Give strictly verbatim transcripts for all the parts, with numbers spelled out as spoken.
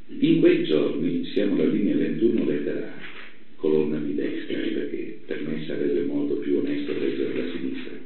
In quei giorni siamo alla linea ventuno lettera A, colonna di destra, perché per me sarebbe molto più onesto leggere da sinistra.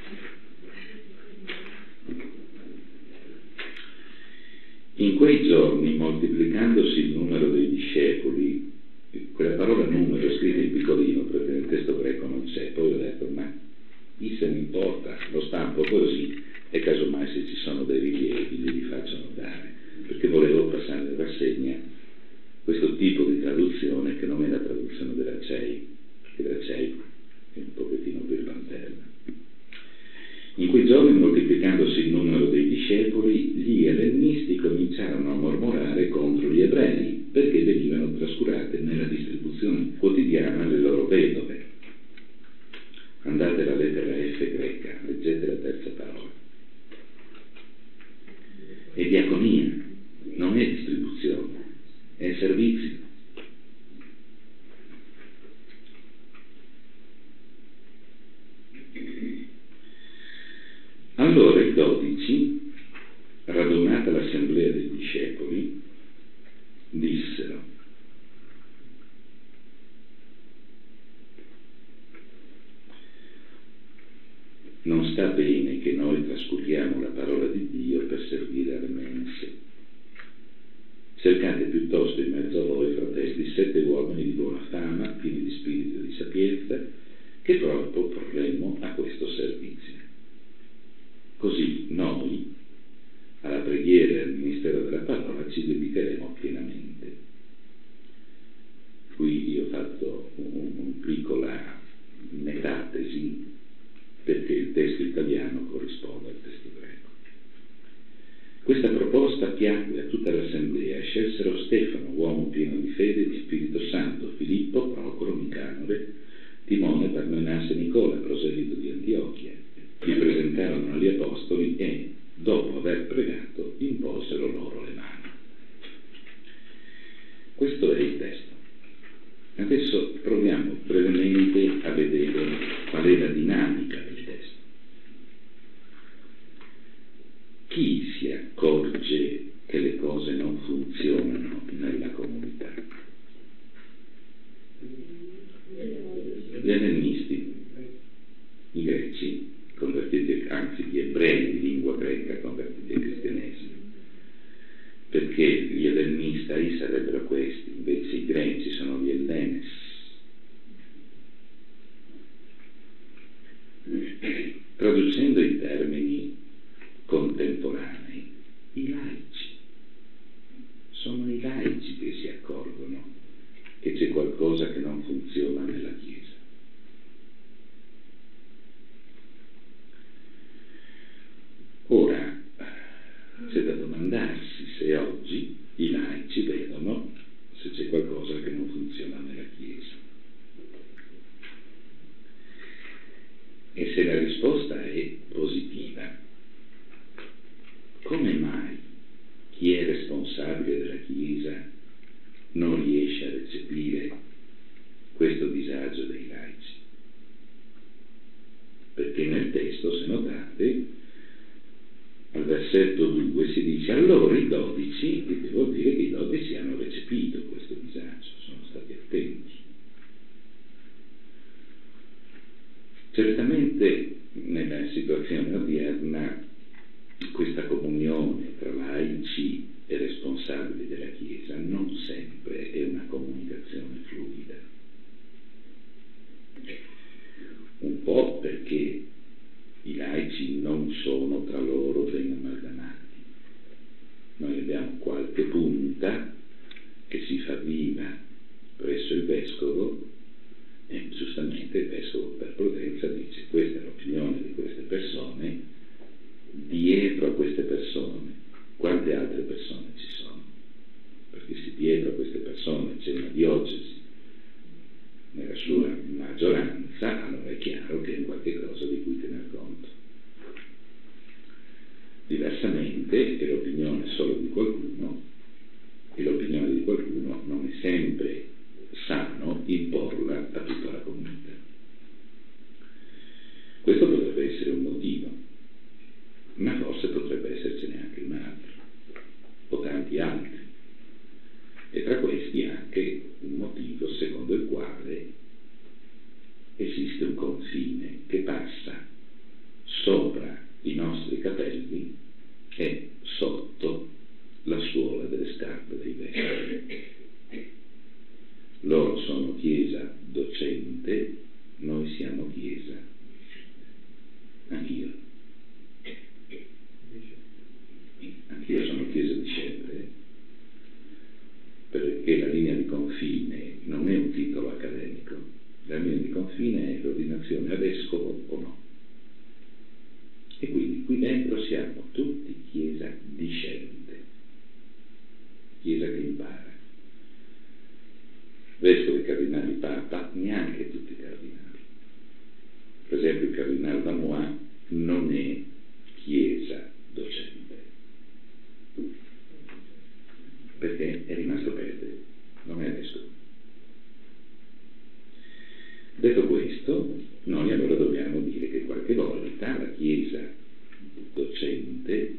In quei giorni, moltiplicandosi il numero dei discepoli, quella parola numero è scritta in piccolino perché nel testo greco non c'è, poi ho detto ma chi se ne importa, lo stampo così e casomai se ci sono dei rilievi li faccio notare, perché volevo passare in rassegna questo tipo di traduzione che non è la traduzione della C E I, perché la C E I è un pochettino più lanterne. In quei giorni, moltiplicandosi il numero dei discepoli, gli ellenisti cominciarono a mormorare contro gli ebrei perché venivano trascurate nella distribuzione quotidiana le loro vedove. Andate alla lettera F greca, leggete la terza parola. È diaconia, non è distribuzione, è servizio. Allora i dodici, radunata l'assemblea dei discepoli, dissero: non sta bene che noi trascuriamo la parola di Dio per servire alle mense. Cercate piuttosto in mezzo a voi, fratelli, sette uomini di buona fama, pieni di spirito e di sapienza, che proprio porremmo a questo servizio. Così noi, alla preghiera e al ministero della parola, ci dedicheremo pienamente. Qui io ho fatto un, un piccola metatesi, perché il testo italiano corrisponde al testo greco. Questa proposta piacque a tutta l'assemblea e scelsero Stefano, uomo pieno di fede e di Spirito Santo, Filippo, Procoro, Nicanore, Timone, Parmenas e Nicola, proselito di Antiochia. Li presentarono agli apostoli e, dopo aver pregato, imposero loro le mani. Questo è il testo. Adesso proviamo brevemente a vedere qual è la dinamica del testo. Chi si accorge che le cose non funzionano nella comunità? Gli ellenisti, i greci, convertiti, anzi gli ebrei di lingua greca convertiti al cristianesimo, perché gli ellenistai sarebbero questi, invece i greci sono gli ellenes. Traducendo i termini contemporanei, i laici, sono i laici che si accorgono che c'è qualcosa che non funziona nella Chiesa. Ora, c'è da domandarsi se oggi i laici vedono se c'è qualcosa che non funziona nella Chiesa. E se la risposta è positiva, come mai chi è responsabile della Chiesa non riesce a recepire questo disagio dei laici? Perché nel testo, se notate, al versetto due si dice: allora i dodici, che vuol dire che i dodici hanno recepito questo disagio, sono stati attenti. Certamente nella situazione odierna questa comunione tra laici e responsabili della Chiesa non sempre è una comunicazione fluida. Un po' perché i laici non sono tra loro ben amalgamati. Noi abbiamo qualche punta che si fa viva presso il vescovo e giustamente il vescovo per prudenza dice: questa è l'opinione di queste persone, dietro a queste persone quante altre persone ci sono? Perché se dietro a queste persone c'è una diocesi nella sua maggioranza, allora è chiaro che è qualche cosa di cui tener conto. Diversamente è l'opinione solo di qualcuno, e l'opinione di qualcuno non è sempre sano imporla a tutta la comunità. Questo potrebbe essere un motivo, ma forse potrebbe essercene anche un altro, o tanti altri. motivo secondo il quale esiste un confine che passa sopra i nostri capelli e sotto la suola delle scarpe dei vescovi. Loro sono chiesa docente, noi siamo chiesa. Anch'io. Anch'io sono chiesa discepole, perché la linea di confine non è un titolo accademico, la linea di confine è l'ordinazione a vescovo o no. E quindi qui dentro siamo tutti chiesa discente, chiesa che impara. Vescovi, cardinali, papa, neanche tutti i cardinali. Per esempio il cardinale Lamois non è chiesa docente, perché è rimasto prete, non è vescovo. Detto questo, noi allora dobbiamo dire che qualche volta la chiesa docente,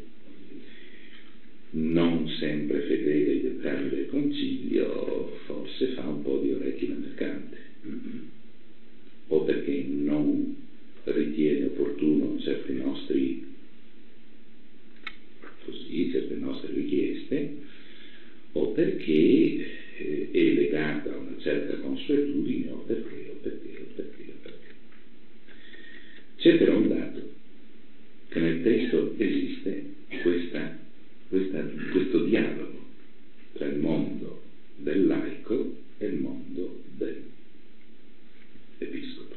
non sempre fedele ai dettami del concilio, forse fa un po' di orecchie da mercante, o perché non ritiene opportuno certi nostri, così, certe nostre richieste, o perché eh, è legata a una certa consuetudine, o perché, o perché, o perché, o perché. C'è però un dato, che nel testo esiste questa, questa, questo dialogo tra il mondo del laico e il mondo dell'episcopo.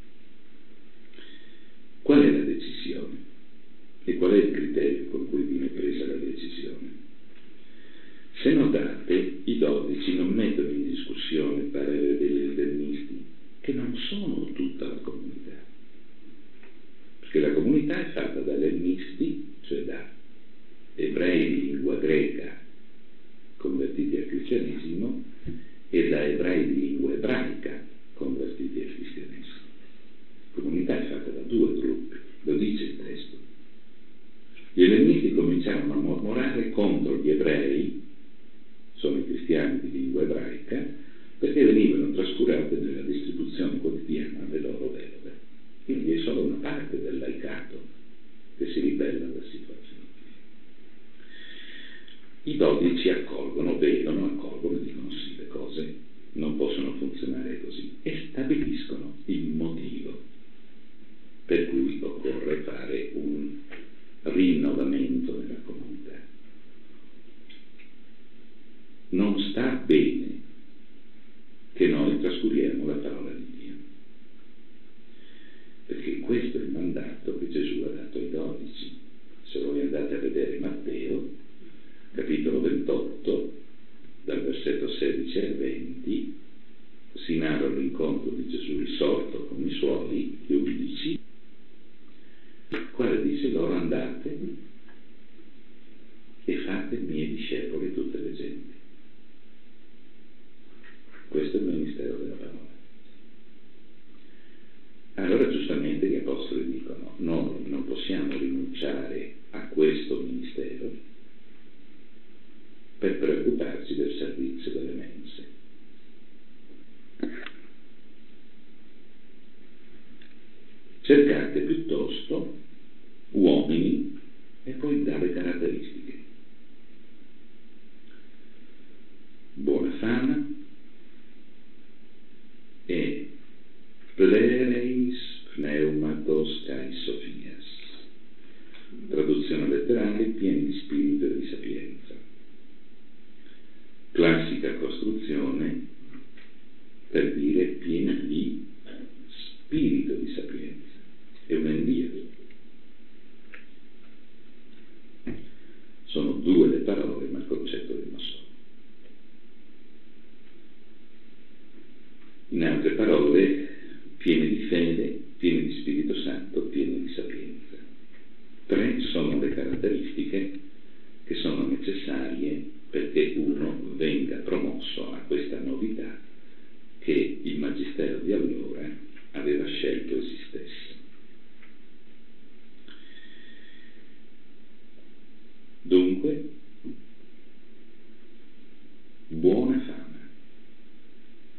Qual è la decisione? E qual è il criterio con cui viene presa la decisione? Se notate, i dodici non mettono in discussione il parere degli ellennisti, che non sono tutta la comunità, perché la comunità è fatta da ellennisti, cioè da ebrei di lingua greca convertiti al cristianesimo, e da ebrei di lingua ebraica convertiti al cristianesimo. La comunità è fatta da due gruppi, lo dice il testo. Gli ellennisti cominciarono a mormorare contro gli ebrei, sono i cristiani di lingua ebraica, perché venivano trascurate nella distribuzione quotidiana le loro vedove. Quindi è solo una parte del laicato che si ribella alla situazione. I dodici accolgono, vedono, accolgono e dicono sì, le cose non possono funzionare così, e stabiliscono il motivo per cui occorre fare un rinnovamento nella comunità. Non sta bene che noi trascuriamo la parola di Dio, perché questo è il mandato che Gesù ha dato ai dodici. Se voi andate a vedere Matteo, capitolo ventotto, dal versetto sedici al venti, si narra l'incontro di Gesù risorto con i suoi, gli undici, il quale dice loro: andate e fate miei discepoli tutte le genti. Questo è il ministero della parola. Allora giustamente gli apostoli dicono: noi non possiamo rinunciare a questo ministero per preoccuparci del servizio delle mense. Cercate piuttosto uomini e poi dare caratteristiche. Buona fama e plereis pneumatos kai sophias. Traduzione letterale: pieni di spirito e di sapienza. Classica costruzione per dire pieni di spirito di sapienza. È un endiato. Sono due le parole, ma il concetto è uno solo. In altre parole, pieni di fede, pieni di Spirito Santo, pieni di sapienza. Tre sono le caratteristiche che sono necessarie perché uno venga promosso a questa novità che il Magistero di allora aveva scelto esistesse. Dunque, buona fama.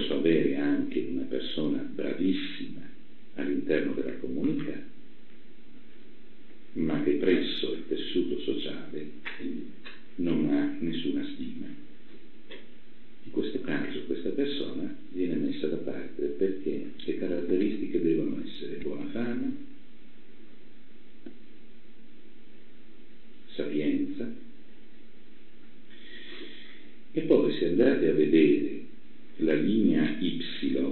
posso avere anche una persona bravissima all'interno della comunità, ma che presso il tessuto sociale non ha nessuna stima. In questo caso questa persona viene messa da parte perché le caratteristiche devono essere buona fama, sapienza, e poi se andate a vedere la linea Y,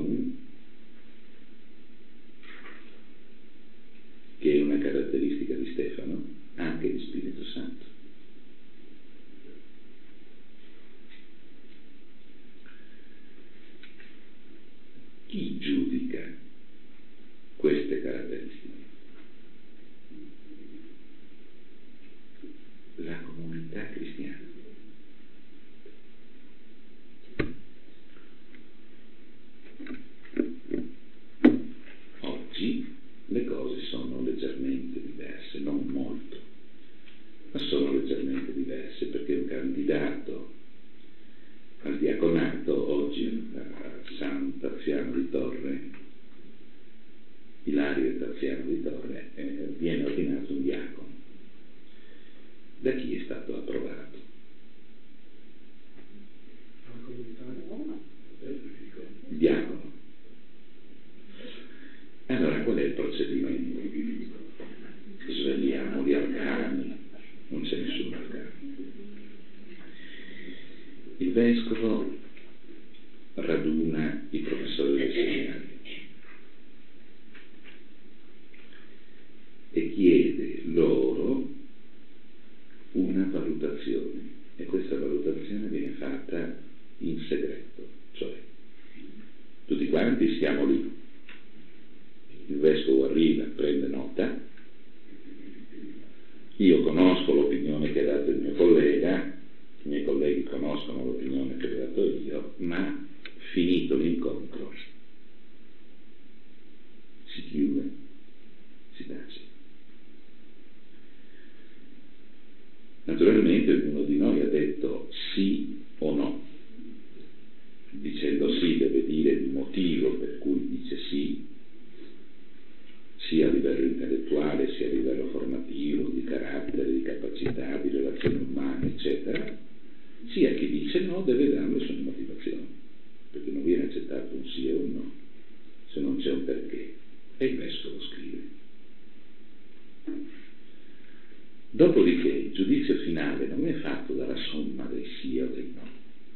che è una caratteristica di Stefano, anche di Spirito Santo. Chi giudica queste caratteristiche? La comunità cristiana. Oggi le cose sono leggermente diverse, non molto, ma sono leggermente diverse, perché un candidato al diaconato oggi a San Tarziano di Torre, Ilario Tarziano di Torre, eh, viene ordinato un diacono. Da chi è stato approvato? Diacono. Allora qual è il procedimento? Svegliamo gli arcani, non c'è nessun arcano. Il vescovo raduna i professori del seminario e chiede loro una valutazione, e questa valutazione viene fatta in segreto, cioè tutti quanti stiamo lì, il vescovo arriva, prende nota, io conosco l'opinione che ha dato il mio collega, i miei colleghi conoscono l'opinione che ho dato io, ma finito l'incontro si chiude, si tace. Naturalmente ognuno di noi ha detto sì o no. Dicendo sì deve dire il motivo per cui dice sì, sia a livello intellettuale, sia a livello formativo, di carattere, di capacità, di relazioni umane, eccetera. Sia chi dice no deve dare le sue motivazioni, perché non viene accettato un sì o un no se non c'è un perché, e il vescovo scrive. Dopodiché il giudizio finale non è fatto dalla somma dei sì o dei no,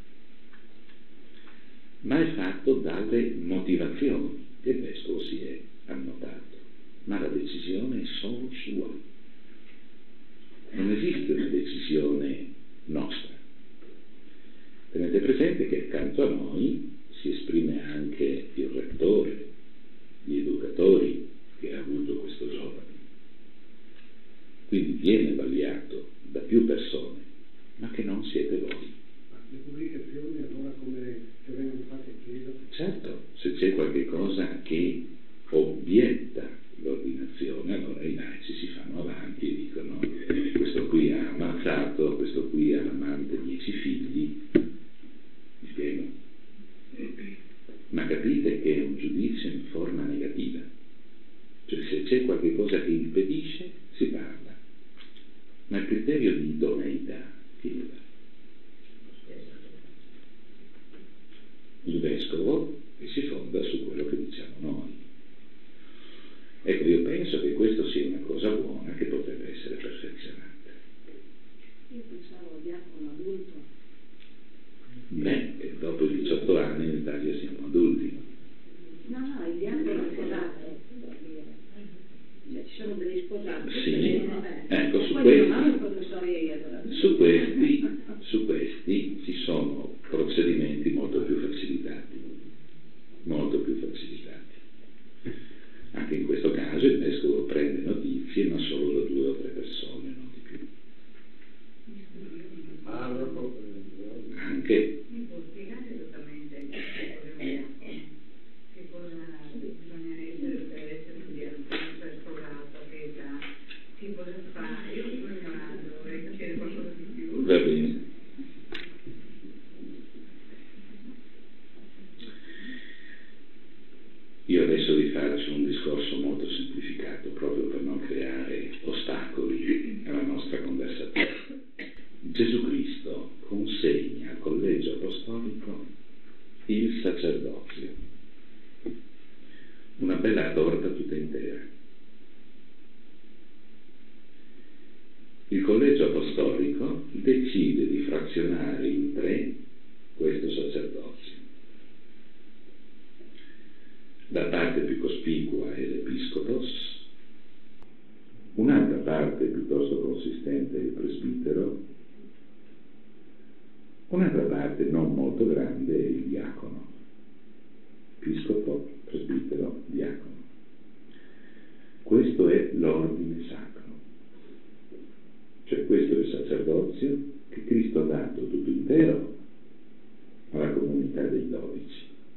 ma è fatto dalle motivazioni che il vescovo si è annotato, ma la decisione è solo sua, non esiste una decisione nostra. Tenete presente che accanto a noi si esprime anche il rettore, gli educatori che ha avuto questo giovane, quindi viene vagliato da più persone, ma che non siete voi. Le pubblicazioni allora come che vengono fatte in chiesa? Certo, se c'è qualche cosa che obietta l'ordinazione, allora i laici si fanno avanti e dicono questo qui ha ammazzato, questo qui ha l'amante dieci figli, mi spiego? Ma capite che è un giudizio in forma negativa, cioè se c'è qualche cosa che impedisce si parla, ma il criterio di idoneità chi lo dà? Il vescovo, che si fonda su quello che diciamo noi. Ecco, io penso che questo sia una cosa buona che potrebbe essere perfezionata. Io pensavo al diacono adulto. Beh, dopo i diciotto anni in Italia siamo adulti. No, no, il diacono sposato. Cioè, ci sono degli sposati. Sì, ecco, su Poi questi, non hanno professoria io allora. su questi, su questi ci sono procedimenti molto più facilitati, molto più facilitati. Anche in questo caso il vescovo prende notizie, ma solo da due o tre persone, non di più. Anche. Mi può spiegare esattamente che cosa è un diacono? Che cosa bisogna essere per essere un diacono, per sposato, che età, che cosa fa? Io sono ignorante, vorrei capire qualcosa di più. Va bene. discorso molto semplificato, proprio per non creare ostacoli alla nostra conversazione. Gesù Cristo consegna al collegio apostolico il sacerdozio, una bella torta tutta intera. Il collegio apostolico decide di frazionare in tre questo sacerdozio. La parte più cospicua è l'episcopos, un'altra parte piuttosto consistente è il presbitero, un'altra parte non molto grande è il diacono. Episcopo, presbitero, diacono. Questo è l'ordine sacro, cioè questo è il sacerdozio che Cristo ha dato tutto intero alla comunità dei dodici.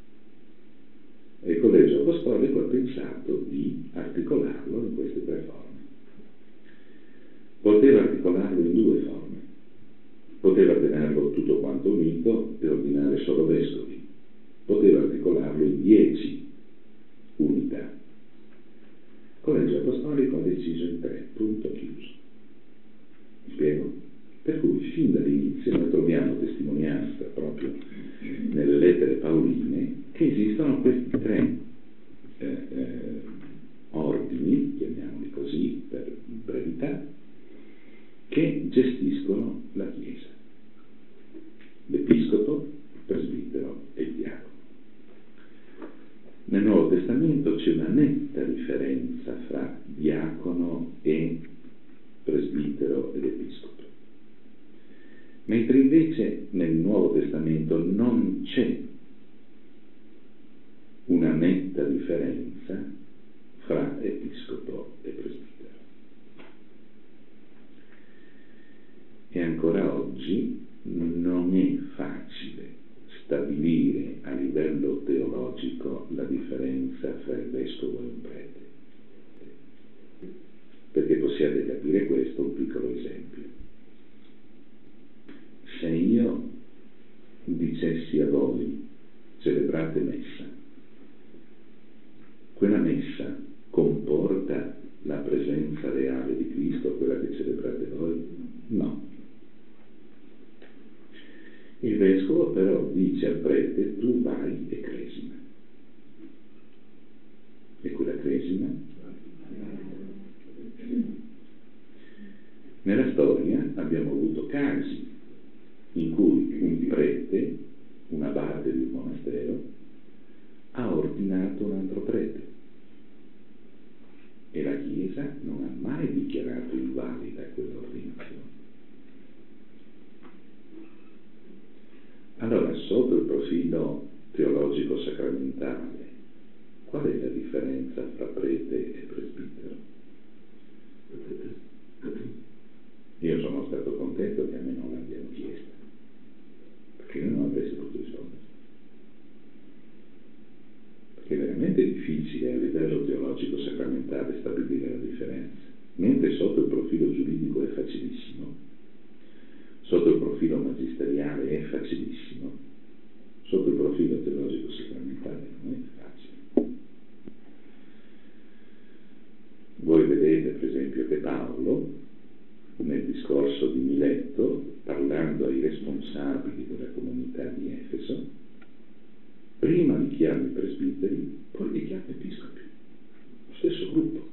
E il collegio apostolico ha pensato di articolarlo in queste tre forme. Poteva articolarlo in due forme. Poteva tenerlo tutto quanto unito e ordinare solo vescovi. Poteva articolarlo in dieci unità. Il collegio apostolico ha deciso in tre, punto chiuso. Mi spiego? Per cui fin dall'inizio noi troviamo testimonianza proprio nelle lettere paoline che esistono questi tre eh, eh, ordini, chiamiamoli così per brevità, che gestiscono la Chiesa: l'episcopo, il presbitero e il diacono. Nel Nuovo Testamento c'è una netta differenza fra diacono e presbitero ed episcopo, mentre invece nel Nuovo Testamento non c'è una netta differenza fra episcopo e presbitero. E ancora oggi non è facile stabilire a livello teologico la differenza fra il vescovo e un prete. Perché possiate capire questo, un piccolo esempio. Se io dicessi a voi celebrate messa, quella messa comporta la presenza reale di Cristo, quella che celebrate voi? No. Il vescovo però dice al prete: tu vai e cresima. E quella cresima? Nella storia abbiamo avuto casi in cui un prete, un abate di un monastero, ha ordinato un altro prete e la Chiesa non ha mai dichiarato invalida quell'ordinazione. Allora, sotto il profilo teologico sacramentale, qual è la differenza fra prete e presbitero? Io sono stato contento che a me non l'abbiano chiesta, perché io non avrei potuto rispondere. Perché è veramente difficile a livello teologico sacramentale stabilire la differenza, mentre sotto il profilo giuridico è facilissimo, sotto il profilo magisteriale è facilissimo, sotto il profilo teologico sacramentale non è facile. Voi vedete per esempio che Paolo nel discorso di Miletto, parlando ai responsabili della comunità di Efeso, prima li chiama i presbiteri, poi li chiama episcopi, lo stesso gruppo.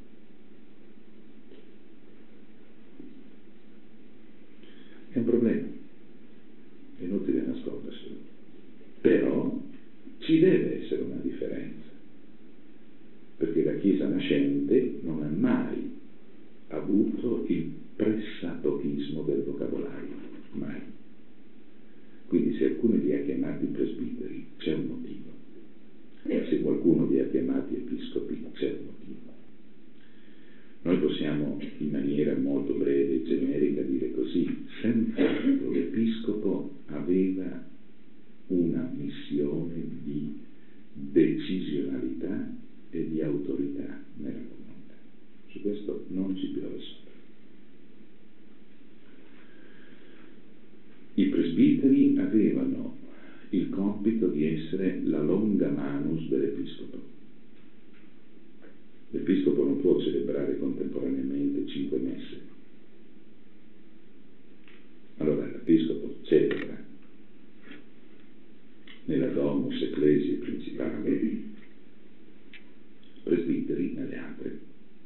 È un problema, è inutile nasconderselo, però ci deve essere una differenza, perché la Chiesa nascente non ha mai avuto il pressapochismo del vocabolario, mai. Quindi se alcuno li ha chiamati presbiteri c'è un motivo, e se qualcuno li ha chiamati episcopi c'è un motivo. Noi possiamo in maniera molto breve e generica dire così: senz'altro l'episcopo aveva una missione di decisionalità e di autorità nella comunità. Su questo non ci piove sopra. I presbiteri avevano il compito di essere la longa manus dell'episcopo. cinque messe. Allora l'Episcopo celebra nella Domus Ecclesiae principale, presbiteri nelle altre.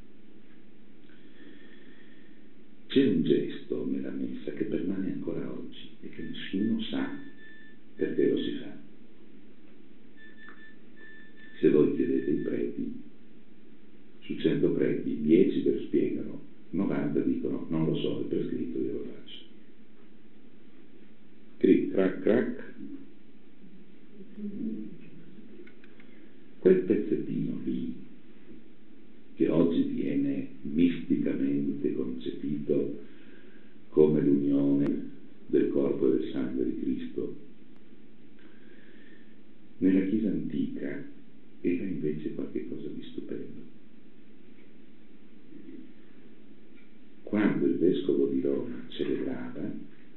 C'è un gesto nella messa che permane ancora oggi e che nessuno sa perché lo si fa. Se voi chiedete i preti, su cento preti, dieci ve lo spiegano, novanta dicono non lo so, è prescritto, io lo faccio. Cric, crac, crac. Quel pezzettino lì, che oggi viene misticamente concepito come l'unione del corpo e del sangue di Cristo, nella Chiesa antica era invece qualcosa di stupendo. Quando il Vescovo di Roma celebrava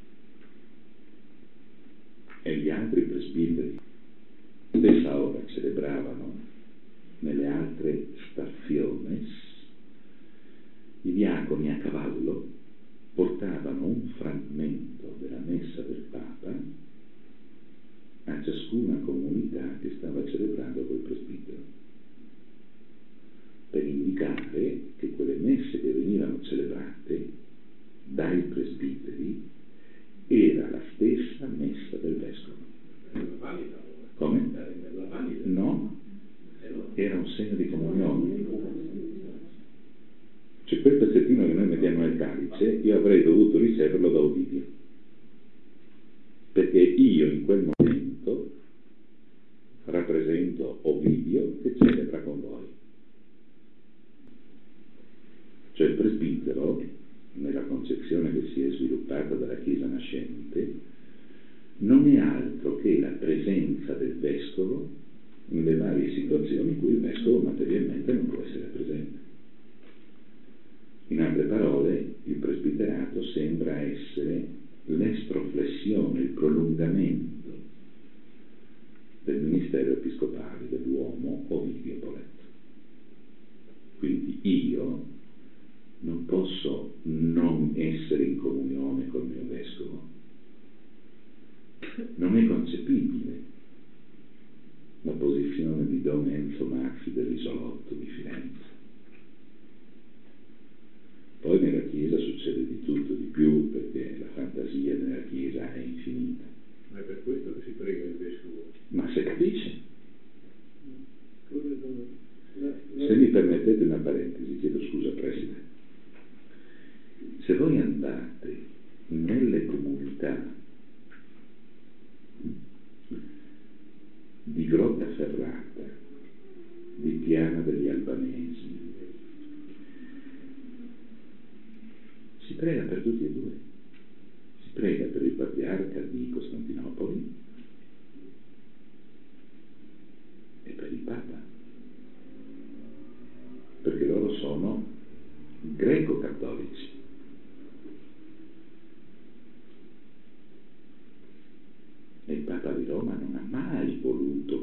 e gli altri presbiteri stessa ora celebravano nelle altre staziones, i diaconi a cavallo portavano un frammento della messa del Papa a ciascuna comunità che stava celebrando quel presbitero, per indicare che quelle messe che venivano celebrate dai presbiteri era la stessa messa del Vescovo. Come? No, era un segno di comunione. Cioè quel pezzettino che noi mettiamo nel calice, io avrei dovuto riceverlo da Ovidio, perché io in quel momento rappresento Ovidio che celebra con voi. Cioè il presbitero, nella concezione che si è sviluppata dalla Chiesa nascente, non è altro che la presenza del Vescovo nelle varie situazioni in cui il Vescovo materialmente non può essere presente. In altre parole, il presbiterato sembra essere l'estroflessione, il prolungamento del ministero episcopale dell'uomo Ovidio Poletto. Quindi io non posso non essere in comunione col mio Vescovo. Non è concepibile la posizione di Don Enzo Maxi dell'Isolotto di Firenze. Poi nella Chiesa succede di tutto, di più, perché la fantasia nella Chiesa è infinita. Ma è per questo che si prega il Vescovo. Ma se capisce. Se mi permettete una parentesi, chiedo scusa Presidente. Se voi andate nelle comunità di Grottaferrata, di Piana degli Albanesi, si prega per tutti e due. Si prega per il patriarca di Costantinopoli e per il Papa, perché loro sono greco-cattolici. E il Papa di Roma non ha mai voluto